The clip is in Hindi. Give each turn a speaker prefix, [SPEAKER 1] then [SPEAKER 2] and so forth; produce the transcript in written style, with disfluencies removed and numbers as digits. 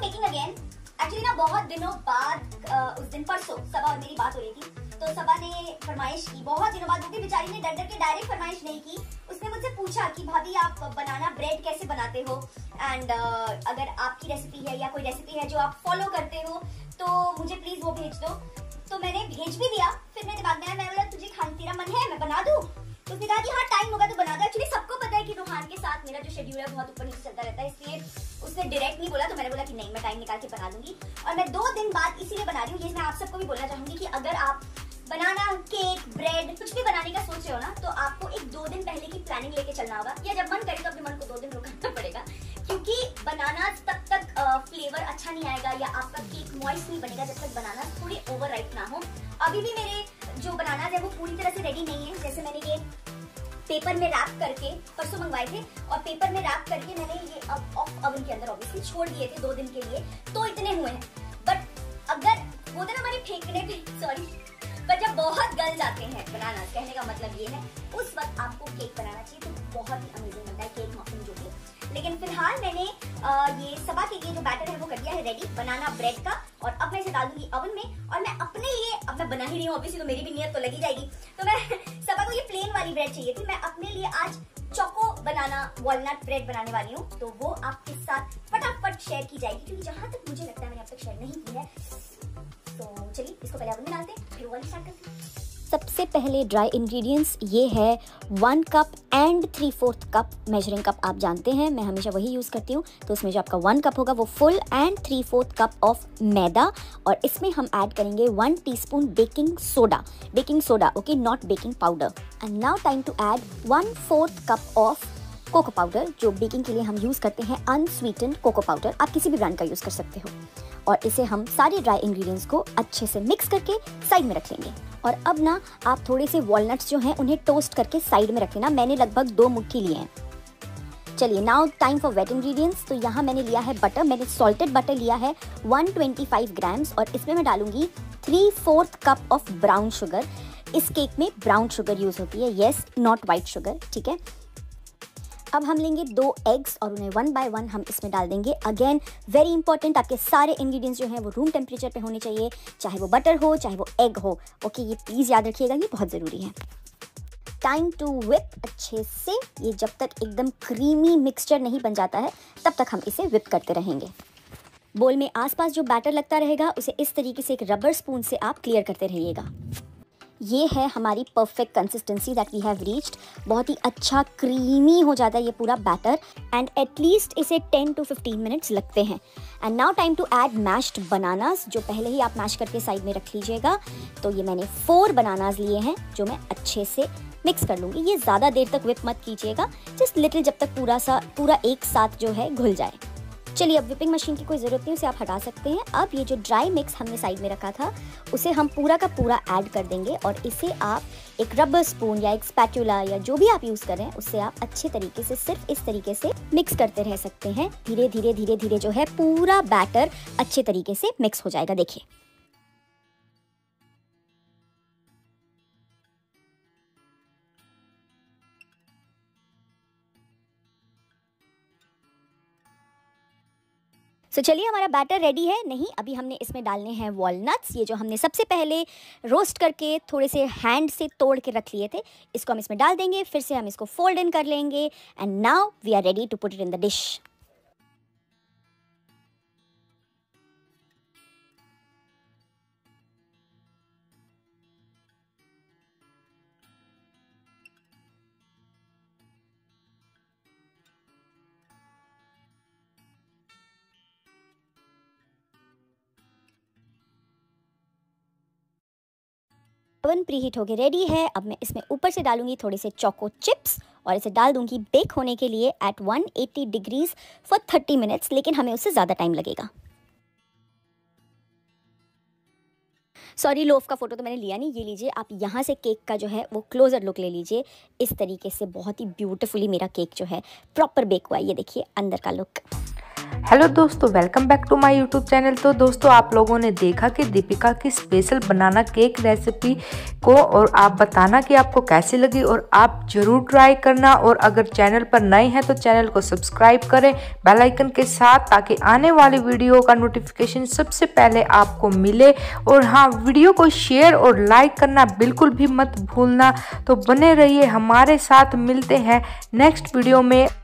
[SPEAKER 1] Baking again. एक्चुअली ना बहुत दिनों बाद उस दिन परसों सबा और मेरी बात हो रही थी, तो सबा ने फरमाइश की बहुत दिनों बाद, वो भी बेचारी ने डर डर के डायरेक्ट फरमाइश नहीं की। उसने मुझसे पूछा कि भाभी आप बनाना ब्रेड कैसे बनाते हो, एंड अगर आपकी रेसिपी है या कोई रेसिपी है जो आप फॉलो करते हो तो मुझे प्लीज वो भेज दो। तो मैंने भेज भी दिया। फिर मेरे दिमाग में आया, मैं बोला तुझे खाने तेरा मन है मैं बना दूं? तो उसने कहा कि हाँ टाइम होगा तो बना दो। एक्चुअली सबको पता है कि रूहान के साथ मेरा जो शेड्यूल है बहुत ऊपर नीचे चलता रहता है, इसलिए उसने डायरेक्ट नहीं बोला, तो मैंने बोला कि नहीं मैं टाइम निकाल के बना दूंगी। और मैं 2 दिन बाद इसीलिए बना रही हूँ। ये मैं आप सबको भी बोलना चाहूंगी कि अगर आप बनाना, केक, ब्रेड कुछ भी बनाने का सोच रहे हो ना, तो आपको एक 2 दिन पहले की प्लानिंग लेके चलना होगा, या जब मन करे तो अपने मन को 2 दिन रुकना पड़ेगा, क्योंकि बनाना तब तक फ्लेवर अच्छा नहीं आएगा या आपका केक मॉइस्ट नहीं बनेगा जब तक बनाना थोड़ी ओवर राइप ना हो। अभी भी मेरे जो बनाना है वो पूरी तरह से रेडी नहीं है। जैसे मैंने ये पेपर में रैप करके परसों मंगवाए थे, और पेपर में रैप करके मैंने ये ऑफ ओवन के अंदर ऑब्वियसली छोड़ दिए थे 2 दिन के लिए, तो इतने हुए हैं। बट अगर वो दिन हमारे फेंकने पे सॉरी, पर जब बहुत गल जाते हैं बनाना, कहने का मतलब ये है उस वक्त आपको केक बनाना चाहिए, तो बहुत ही अमेजिंग बनता है केक मफिन जो भी। लेकिन फिलहाल मैंने ये सबा के लिए जो बैटर है वो कर दिया है रेडी बनाना ब्रेड का, और अब मैं इसे डाल दूंगी ओवन में। और मैं अपने लिए, अब मैं बना ही रही हूँ ऑब्वियसली, तो मेरी भी नियत तो लगी जाएगी, तो मैं सबा को ये प्लेन वाली ब्रेड चाहिए थी, मैं अपने लिए आज चोको बनाना वॉलनट ब्रेड बनाने वाली हूँ, तो वो आपके साथ फटाफट शेयर की जाएगी, क्योंकि जहां तक मुझे लगता है मैंने अब तक शेयर नहीं की है। तो चलिए इसको पहले ओवन में डालते हैं, फिर वाली स्टार्ट करते हैं।
[SPEAKER 2] सबसे पहले ड्राई इंग्रेडिएंट्स ये है 1 cup and 3/4 cup measuring cup आप जानते हैं, मैं हमेशा वही यूज़ करती हूँ। तो उसमें जो आपका 1 कप होगा वो फुल एंड 3/4 कप ऑफ मैदा, और इसमें हम ऐड करेंगे 1 teaspoon baking soda, okay, not baking powder. And now time to add 1/4 cup of cocoa powder, जो बेकिंग के लिए हम यूज़ करते हैं अनस्वीटेंड कोको पाउडर, आप किसी भी ब्रांड का यूज़ कर सकते हो। और इसे हम सारे ड्राई इंग्रेडिएंट्स को अच्छे से मिक्स करके साइड में रख लेंगे। और अब ना आप थोड़े से वॉलनट्स जो हैं उन्हें टोस्ट करके साइड में रख लेना, मैंने लगभग 2 मुट्ठी लिए हैं। चलिए now time for wet ingredients. तो यहाँ मैंने लिया है बटर, मैंने सॉल्टेड बटर लिया है 125 ग्राम्स, और इसमें मैं डालूंगी 3/4 कप ऑफ ब्राउन शुगर। इस केक में ब्राउन शुगर यूज़ होती है, येस, नॉट वाइट शुगर, ठीक है। अब हम लेंगे 2 एग्स और उन्हें 1 बाय 1 हम इसमें डाल देंगे। अगेन वेरी इंपॉर्टेंट, आपके सारे इंग्रेडिएंट्स जो हैं वो रूम टेम्परेचर पे होने चाहिए, चाहे वो बटर हो चाहे वो एग हो, ओके, ये प्लीज़ याद रखिएगा, ये बहुत ज़रूरी है। टाइम टू विप अच्छे से, ये जब तक एकदम क्रीमी मिक्सचर नहीं बन जाता है तब तक हम इसे विप करते रहेंगे। बोल में आसपास जो बैटर लगता रहेगा उसे इस तरीके से एक रबर स्पून से आप क्लियर करते रहिएगा। ये है हमारी perfect consistency that we have reached. बहुत ही अच्छा क्रीमी हो जाता है ये पूरा बैटर, एंड एटलीस्ट इसे 10 to 15 मिनट्स लगते हैं। And now time to add mashed bananas, जो पहले ही आप मैश करके साइड में रख लीजिएगा। तो ये मैंने 4 बनानास लिए हैं, जो मैं अच्छे से मिक्स कर लूँगी। ये ज़्यादा देर तक विप मत कीजिएगा, जस्ट लिटिल, जब तक पूरा एक साथ जो है घुल जाए। चलिए अब विपिंग मशीन की कोई ज़रूरत नहीं, उसे आप हटा सकते हैं। अब ये जो ड्राई मिक्स हमने साइड में रखा था उसे हम पूरा का पूरा ऐड कर देंगे, और इसे आप एक रबर स्पून या एक स्पैटुला या जो भी आप यूज़ करें उससे आप अच्छे तरीके से सिर्फ इस तरीके से मिक्स करते रह सकते हैं। धीरे धीरे जो है पूरा बैटर अच्छे तरीके से मिक्स हो जाएगा, देखिए। तो चलिए हमारा बैटर रेडी है। नहीं, अभी हमने इसमें डालने हैं वॉलनट्स, ये जो हमने सबसे पहले रोस्ट करके थोड़े से हैंड से तोड़ के रख लिए थे, इसको हम इसमें डाल देंगे। फिर से हम इसको फोल्ड इन कर लेंगे, and now we are ready to put it in the dish. Oven preheat होके रेडी है। अब मैं इसमें ऊपर से डालूंगी थोड़े से चोको चिप्स, और इसे डाल दूंगी बेक होने के लिए एट 180 डिग्रीज फॉर 30 मिनट्स, लेकिन हमें उससे ज़्यादा टाइम लगेगा। सॉरी, लोफ का फोटो तो मैंने लिया नहीं, ये लीजिए आप यहाँ से केक का जो है वो क्लोजर लुक ले लीजिए। इस तरीके से बहुत ही ब्यूटीफुली मेरा केक जो है प्रॉपर बेक हुआ है, ये देखिए अंदर का लुक।
[SPEAKER 3] हेलो दोस्तों, welcome back to my YouTube channel. तो दोस्तों, आप लोगों ने देखा कि दीपिका की स्पेशल बनाना केक रेसिपी को, और आप बताना कि आपको कैसी लगी और आप ज़रूर ट्राई करना। और अगर चैनल पर नए हैं तो चैनल को सब्सक्राइब करें बेल आइकन के साथ, ताकि आने वाली वीडियो का नोटिफिकेशन सबसे पहले आपको मिले। और हाँ, वीडियो को शेयर और लाइक करना बिल्कुल भी मत भूलना। तो बने रहिए हमारे साथ, मिलते हैं नेक्स्ट वीडियो में।